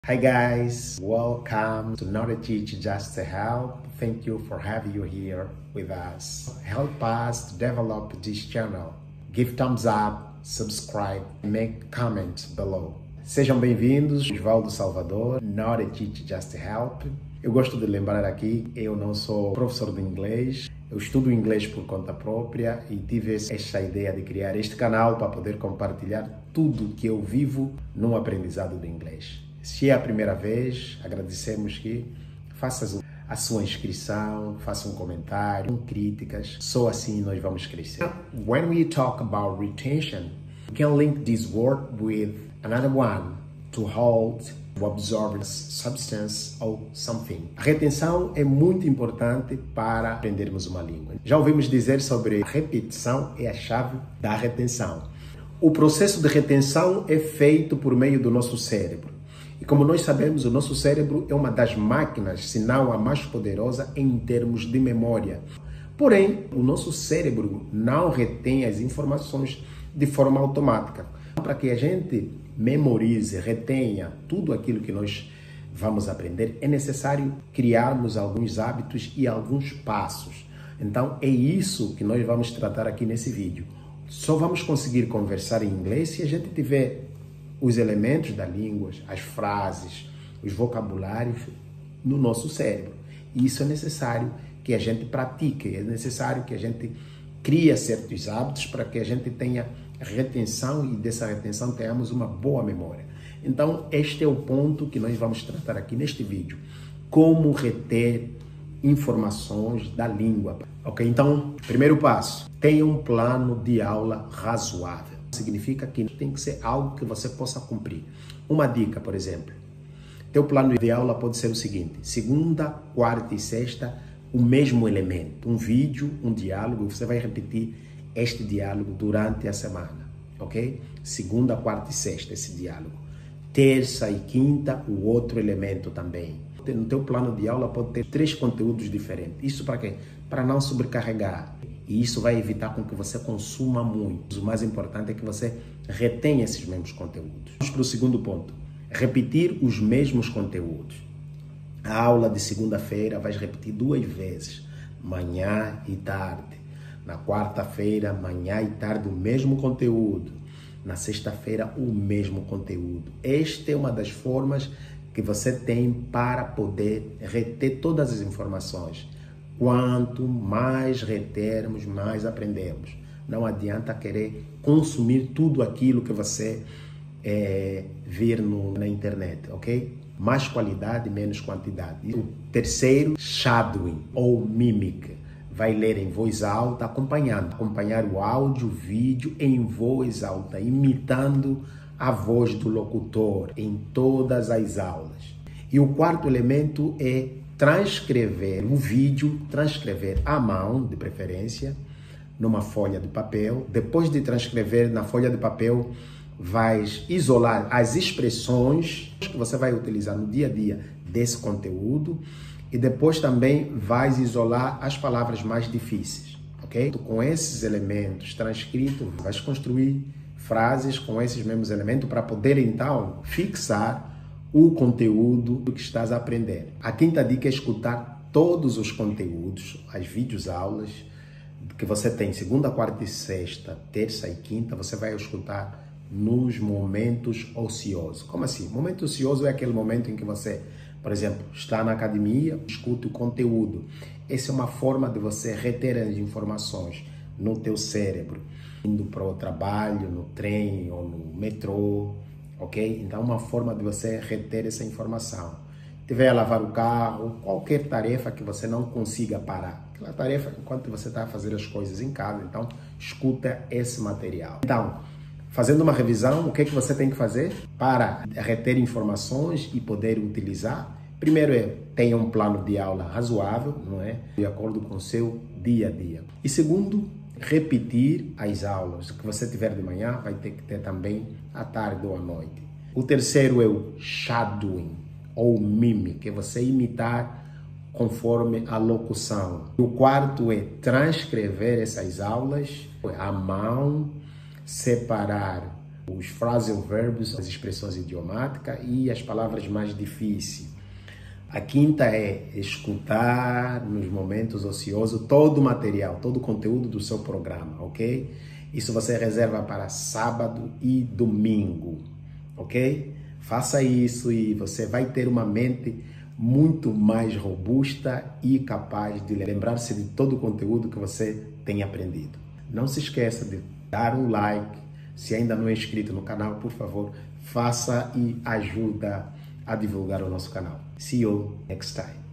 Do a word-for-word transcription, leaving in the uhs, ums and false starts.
Hi guys, welcome to Not a Teach Just to Help. Thank you for having you here with us. Help us to develop this channel. Give thumbs up, subscribe, make comment below. Sejam bem-vindos, Osvaldo Salvador, Not a Teach Just to Help. Eu gosto de lembrar aqui, eu não sou professor de inglês, eu estudo inglês por conta própria e tive esta ideia de criar este canal para poder compartilhar tudo que eu vivo no aprendizado do inglês. Se é a primeira vez, agradecemos que faça a sua inscrição, faça um comentário, críticas, só assim nós vamos crescer. When we talk about retention, we can link this word with another one, to hold, to absorb substance or something. A retenção é muito importante para aprendermos uma língua. Já ouvimos dizer sobre repetição é a chave da retenção. O processo de retenção é feito por meio do nosso cérebro. E como nós sabemos, o nosso cérebro é uma das máquinas, se não a mais poderosa em termos de memória. Porém, o nosso cérebro não retém as informações de forma automática. Para que a gente memorize, retenha tudo aquilo que nós vamos aprender, é necessário criarmos alguns hábitos e alguns passos. Então, é isso que nós vamos tratar aqui nesse vídeo. Só vamos conseguir conversar em inglês se a gente tiver os elementos da língua, as frases, os vocabulários no nosso cérebro. E isso é necessário que a gente pratique, é necessário que a gente crie certos hábitos para que a gente tenha retenção e dessa retenção tenhamos uma boa memória. Então, este é o ponto que nós vamos tratar aqui neste vídeo. Como reter informações da língua. Ok? Então, primeiro passo, tenha um plano de aula razoável. Significa que tem que ser algo que você possa cumprir. Uma dica, por exemplo. Teu plano de aula pode ser o seguinte: segunda, quarta e sexta, o mesmo elemento. Um vídeo, um diálogo, você vai repetir este diálogo durante a semana. Ok? Segunda, quarta e sexta, esse diálogo. Terça e quinta, o outro elemento também. No teu plano de aula pode ter três conteúdos diferentes. Isso para quê? Para não sobrecarregar. E isso vai evitar com que você consuma muito. O mais importante é que você retenha esses mesmos conteúdos. Vamos para o segundo ponto. Repetir os mesmos conteúdos. A aula de segunda-feira vai repetir duas vezes. Manhã e tarde. Na quarta-feira, manhã e tarde, o mesmo conteúdo. Na sexta-feira, o mesmo conteúdo. Esta é uma das formas que você tem para poder reter todas as informações. Quanto mais retermos, mais aprendemos. Não adianta querer consumir tudo aquilo que você é, vir no, na internet, ok? Mais qualidade, menos quantidade. O terceiro, shadowing ou mimic. Vai ler em voz alta, acompanhando. Acompanhar o áudio, o vídeo em voz alta, imitando a voz do locutor em todas as aulas. E o quarto elemento é transcrever o vídeo, transcrever à mão, de preferência, numa folha de papel. Depois de transcrever na folha de papel, vais isolar as expressões que você vai utilizar no dia a dia desse conteúdo e depois também vais isolar as palavras mais difíceis, ok? Com esses elementos transcritos, vais construir frases com esses mesmos elementos para poder então fixar o conteúdo que estás a aprender. A quinta dica é escutar todos os conteúdos, as vídeos aulas que você tem segunda, quarta e sexta, terça e quinta, você vai escutar nos momentos ociosos. Como assim? Momento ocioso é aquele momento em que você, por exemplo, está na academia, escuta o conteúdo. Essa é uma forma de você reter as informações no teu cérebro, indo para o trabalho, no trem ou no metrô. Ok? Então, uma forma de você reter essa informação. Tiver a lavar o carro, qualquer tarefa que você não consiga parar. Aquela tarefa enquanto você está a fazer as coisas em casa. Então, escuta esse material. Então, fazendo uma revisão, o que é que você tem que fazer para reter informações e poder utilizar? Primeiro é, tenha um plano de aula razoável, não é? De acordo com o seu dia a dia. E segundo, repetir as aulas. O que você tiver de manhã vai ter que ter também à tarde ou à noite. O terceiro é o shadowing ou mimic, que é você imitar conforme a locução. O quarto é transcrever essas aulas à mão, separar os phrasal verbs, as expressões idiomáticas e as palavras mais difíceis. A quinta é escutar nos momentos ociosos todo o material, todo o conteúdo do seu programa, ok? Isso você reserva para sábado e domingo, ok? Faça isso e você vai ter uma mente muito mais robusta e capaz de lembrar-se de todo o conteúdo que você tem aprendido. Não se esqueça de dar um like. Se ainda não é inscrito no canal, por favor, faça e ajuda a divulgar o nosso canal. See you next time.